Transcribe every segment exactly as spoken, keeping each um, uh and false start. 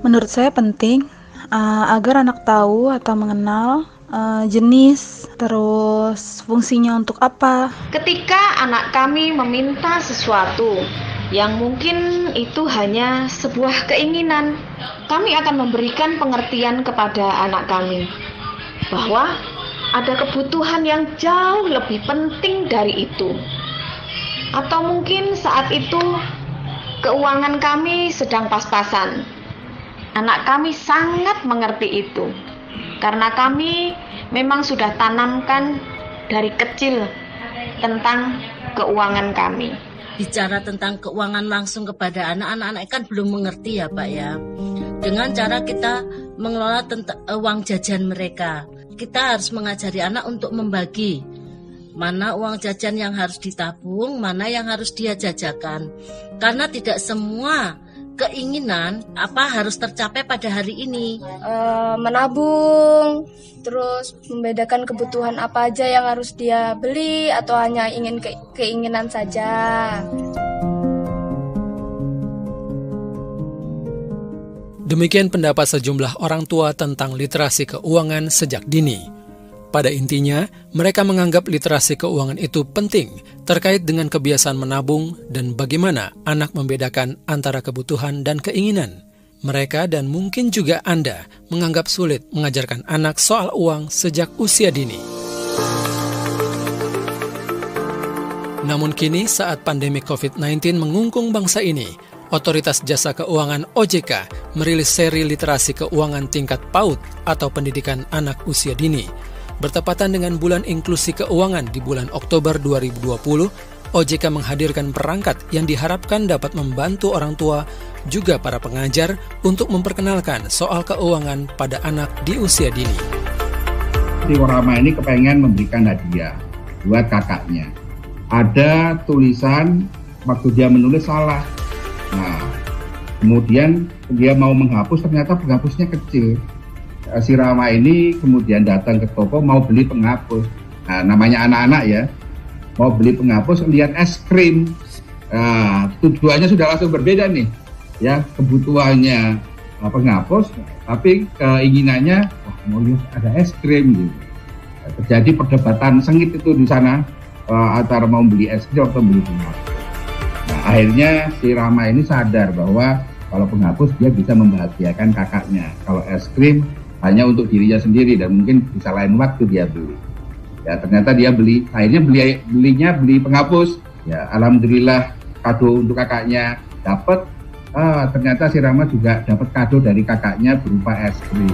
Menurut saya penting uh, agar anak tahu atau mengenal uh, jenis, terus fungsinya untuk apa. Ketika anak kami meminta sesuatu yang mungkin itu hanya sebuah keinginan, kami akan memberikan pengertian kepada anak kami bahwa ada kebutuhan yang jauh lebih penting dari itu. Atau mungkin saat itu keuangan kami sedang pas-pasan. Anak kami sangat mengerti itu, karena kami memang sudah tanamkan dari kecil tentang keuangan kami. Bicara tentang keuangan langsung kepada anak-anak kan belum mengerti ya Pak ya. Dengan cara kita mengelola tentang uang jajan mereka, kita harus mengajari anak untuk membagi mana uang jajan yang harus ditabung, mana yang harus dia jajakan. Karena tidak semua keinginan apa harus tercapai pada hari ini. Uh, menabung, terus membedakan kebutuhan apa aja yang harus dia beli atau hanya ingin ke- keinginan saja. Demikian pendapat sejumlah orang tua tentang literasi keuangan sejak dini. Pada intinya, mereka menganggap literasi keuangan itu penting terkait dengan kebiasaan menabung dan bagaimana anak membedakan antara kebutuhan dan keinginan. Mereka dan mungkin juga Anda menganggap sulit mengajarkan anak soal uang sejak usia dini. Namun kini saat pandemi covid sembilan belas mengungkung bangsa ini, Otoritas Jasa Keuangan O J K merilis seri literasi keuangan tingkat PAUD atau pendidikan anak usia dini. Bertepatan dengan bulan inklusi keuangan di bulan Oktober dua ribu dua puluh, O J K menghadirkan perangkat yang diharapkan dapat membantu orang tua, juga para pengajar, untuk memperkenalkan soal keuangan pada anak di usia dini. Rama ini kepengen memberikan hadiah buat kakaknya. Ada tulisan waktu dia menulis salah. Nah, kemudian dia mau menghapus, ternyata penghapusnya kecil. Si Rama ini kemudian datang ke toko mau beli penghapus. Nah, namanya anak-anak ya, mau beli penghapus, lihat es krim. Nah, tujuannya sudah langsung berbeda nih, ya, kebutuhannya penghapus, tapi keinginannya wah, mau lihat ada es krim gitu. Nah, terjadi perdebatan sengit itu di sana uh, antara mau beli es krim atau beli penghapus. Nah, akhirnya si Rama ini sadar bahwa kalau penghapus dia bisa membahagiakan kakaknya, kalau es krim hanya untuk dirinya sendiri dan mungkin bisa lain waktu dia beli. Ya, ternyata dia beli, akhirnya beli belinya beli penghapus. Ya, alhamdulillah kado untuk kakaknya dapat. Ah, ternyata si Rama juga dapat kado dari kakaknya berupa es krim.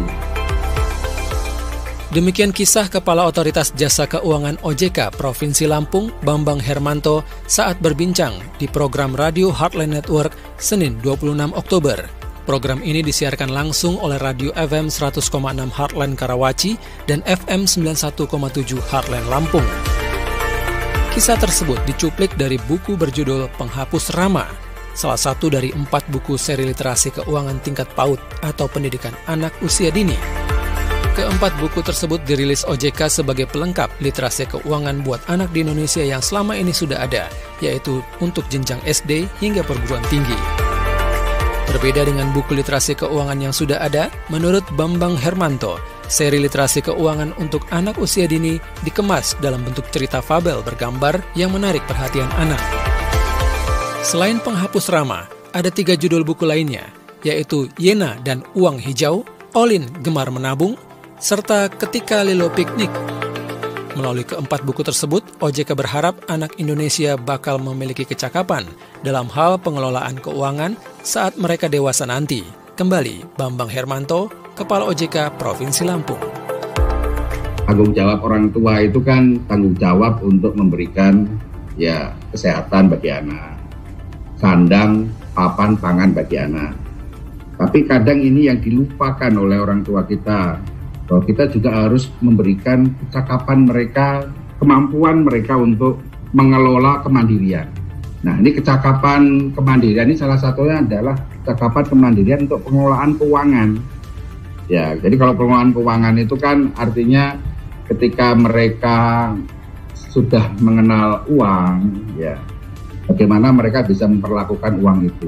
Demikian kisah Kepala Otoritas Jasa Keuangan O J K Provinsi Lampung, Bambang Hermanto, saat berbincang di program Radio Heartland Network Senin dua puluh enam Oktober. Program ini disiarkan langsung oleh Radio F M seratus koma enam Heartland Karawaci dan F M sembilan puluh satu koma tujuh Heartland Lampung. Kisah tersebut dicuplik dari buku berjudul Penghapus Rama, salah satu dari empat buku seri literasi keuangan tingkat PAUD atau pendidikan anak usia dini. Keempat buku tersebut dirilis O J K sebagai pelengkap literasi keuangan buat anak di Indonesia yang selama ini sudah ada, yaitu untuk jenjang S D hingga perguruan tinggi. Berbeda dengan buku literasi keuangan yang sudah ada, menurut Bambang Hermanto, seri literasi keuangan untuk anak usia dini dikemas dalam bentuk cerita fabel bergambar yang menarik perhatian anak. Selain Penghapus Rama, ada tiga judul buku lainnya, yaitu Yena dan Uang Hijau, Olin Gemar Menabung, serta Ketika Lilo Piknik. Melalui keempat buku tersebut, O J K berharap anak Indonesia bakal memiliki kecakapan dalam hal pengelolaan keuangan saat mereka dewasa nanti. Kembali, Bambang Hermanto, Kepala O J K Provinsi Lampung. Tanggung jawab orang tua itu kan tanggung jawab untuk memberikan ya kesehatan bagi anak, sandang, papan, pangan bagi anak. Tapi kadang ini yang dilupakan oleh orang tua kita, bahwa kita juga harus memberikan kecakapan mereka, kemampuan mereka untuk mengelola kemandirian. Nah, ini kecakapan kemandirian ini salah satunya adalah kecakapan kemandirian untuk pengelolaan keuangan. Ya, jadi kalau pengelolaan keuangan itu kan artinya ketika mereka sudah mengenal uang, ya, bagaimana mereka bisa memperlakukan uang itu.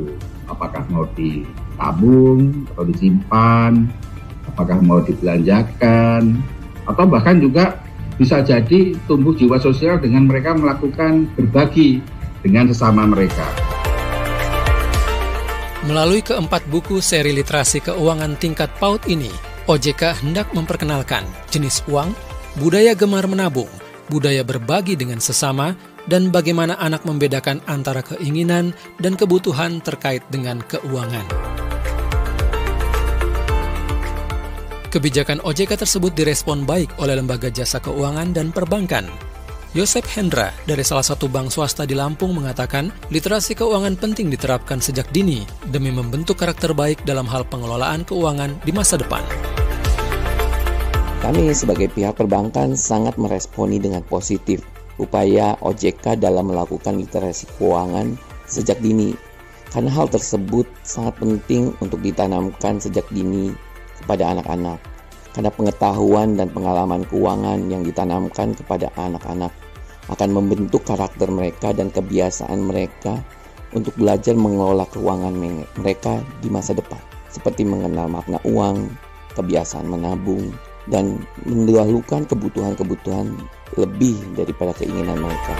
apakah mau ditabung atau disimpan, apakah mau dibelanjakan, atau bahkan juga bisa jadi tumbuh jiwa sosial dengan mereka melakukan berbagi dengan sesama mereka. Melalui keempat buku seri literasi keuangan tingkat PAUD ini, O J K hendak memperkenalkan jenis uang, budaya gemar menabung, budaya berbagi dengan sesama, dan bagaimana anak membedakan antara keinginan dan kebutuhan terkait dengan keuangan. Kebijakan O J K tersebut direspon baik oleh Lembaga Jasa Keuangan dan Perbankan. Yosep Hendra dari salah satu bank swasta di Lampung mengatakan, literasi keuangan penting diterapkan sejak dini demi membentuk karakter baik dalam hal pengelolaan keuangan di masa depan. Kami sebagai pihak perbankan sangat meresponi dengan positif upaya O J K dalam melakukan literasi keuangan sejak dini, karena hal tersebut sangat penting untuk ditanamkan sejak dini kepada anak-anak, karena pengetahuan dan pengalaman keuangan yang ditanamkan kepada anak-anak akan membentuk karakter mereka dan kebiasaan mereka untuk belajar mengelola keuangan mereka di masa depan, seperti mengenal makna uang, kebiasaan menabung, dan mendahulukan kebutuhan-kebutuhan lebih daripada keinginan mereka.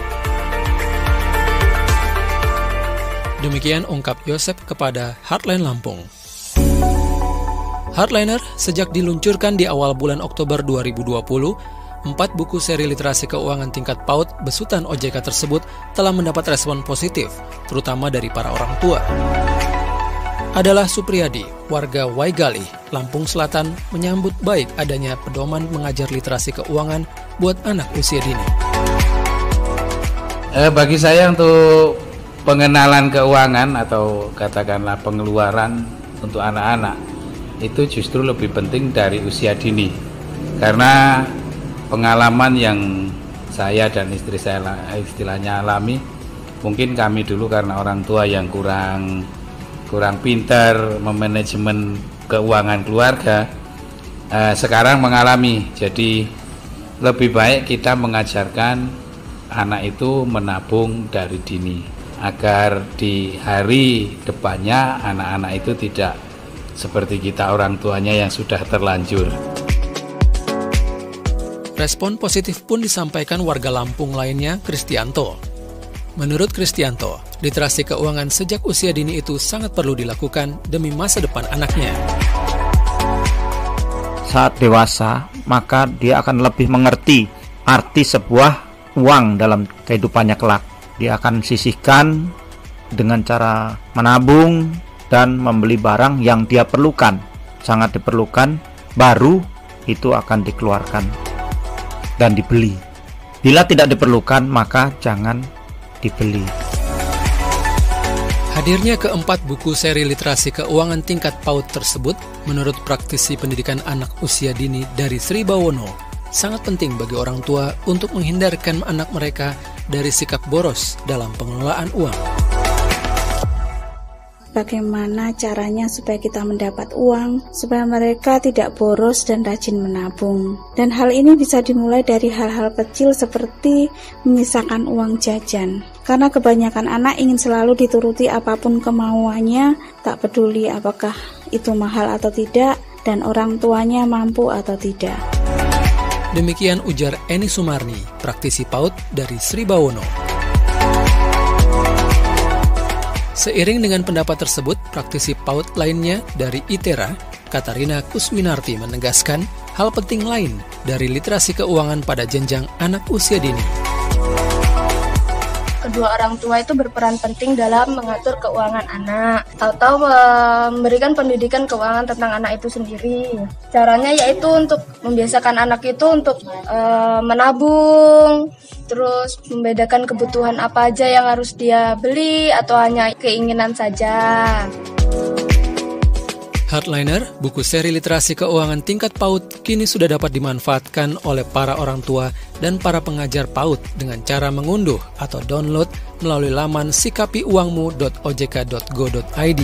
Demikian ungkap Yosep kepada Heartline Lampung. Heartliner sejak diluncurkan di awal bulan Oktober dua ribu dua puluh, empat buku seri literasi keuangan tingkat PAUD besutan O J K tersebut telah mendapat respon positif, terutama dari para orang tua. Adalah Supriyadi, warga Waigali, Lampung Selatan, menyambut baik adanya pedoman mengajar literasi keuangan buat anak usia dini. Eh, bagi saya untuk pengenalan keuangan atau katakanlah pengeluaran untuk anak-anak itu justru lebih penting dari usia dini, karena pengalaman yang saya dan istri saya istilahnya alami, mungkin kami dulu karena orang tua yang kurang kurang pintar memanajemen keuangan keluarga, eh, sekarang mengalami. Jadi lebih baik kita mengajarkan anak itu menabung dari dini, agar di hari depannya anak-anak itu tidak seperti kita orang tuanya yang sudah terlanjur. Respon positif pun disampaikan warga Lampung lainnya, Kristianto. Menurut Kristianto, literasi keuangan sejak usia dini itu sangat perlu dilakukan demi masa depan anaknya. Saat dewasa, maka dia akan lebih mengerti arti sebuah uang dalam kehidupannya kelak. Dia akan sisihkan dengan cara menabung dan membeli barang yang dia perlukan, sangat diperlukan, baru itu akan dikeluarkan dan dibeli. Bila tidak diperlukan, maka jangan dibeli. Hadirnya keempat buku seri literasi keuangan tingkat PAUD tersebut, menurut praktisi pendidikan anak usia dini dari Sri Bawono, sangat penting bagi orang tua untuk menghindarkan anak mereka dari sikap boros dalam pengelolaan uang. Bagaimana caranya supaya kita mendapat uang, supaya mereka tidak boros dan rajin menabung. Dan hal ini bisa dimulai dari hal-hal kecil seperti menyisakan uang jajan. Karena kebanyakan anak ingin selalu dituruti apapun kemauannya, tak peduli apakah itu mahal atau tidak, dan orang tuanya mampu atau tidak. Demikian ujar Eni Sumarni, praktisi PAUD dari Sri Bawono. Seiring dengan pendapat tersebut, praktisi PAUD lainnya dari ITERA, Katarina Kuswinarti menegaskan hal penting lain dari literasi keuangan pada jenjang anak usia dini. Kedua orang tua itu berperan penting dalam mengatur keuangan anak atau memberikan pendidikan keuangan tentang anak itu sendiri. Caranya yaitu untuk membiasakan anak itu untuk e, menabung, terus membedakan kebutuhan apa aja yang harus dia beli atau hanya keinginan saja. Heartliner, buku seri literasi keuangan tingkat PAUD, kini sudah dapat dimanfaatkan oleh para orang tua dan para pengajar PAUD dengan cara mengunduh atau download melalui laman sikapi uangmu dot o j k dot go dot i d.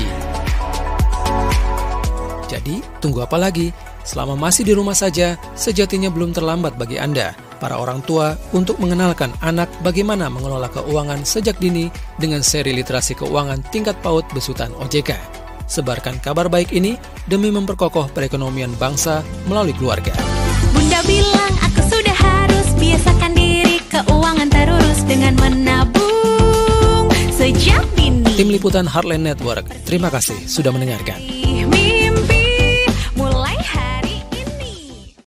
Jadi, tunggu apa lagi? Selama masih di rumah saja, sejatinya belum terlambat bagi Anda para orang tua untuk mengenalkan anak bagaimana mengelola keuangan sejak dini dengan seri literasi keuangan tingkat PAUD besutan O J K. Sebarkan kabar baik ini demi memperkokoh perekonomian bangsa melalui keluarga. Bunda bilang aku sudah harus biasakan diri keuangan terurus dengan menabung sejak dini. Tim Liputan Heartland Network, terima kasih sudah mendengarkan.